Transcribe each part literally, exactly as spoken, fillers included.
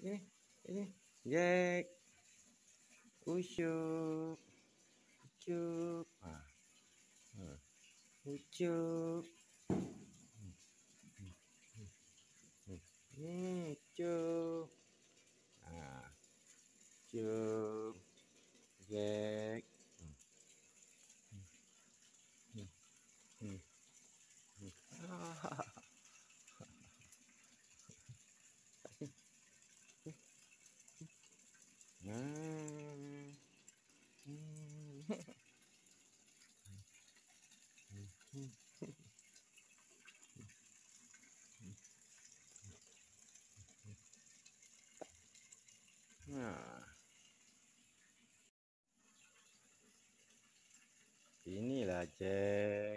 Ini, ini. Jack. Usyuk. Usyuk. Ah. Ah. Usyuk. Hmm, usyuk. Ah. Usyuk. Jack. Hmm. Hmm. Hmm. Ah. Hmm. Nah, inilah Jack.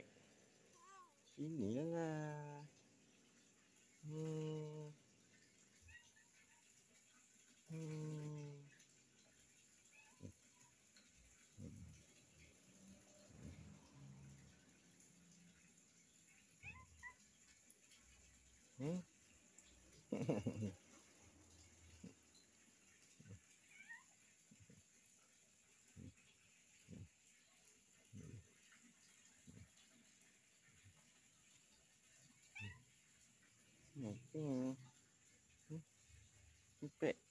Inilah. Hmm. Hmm. Hmm. Hmm. Hmm. Hmm.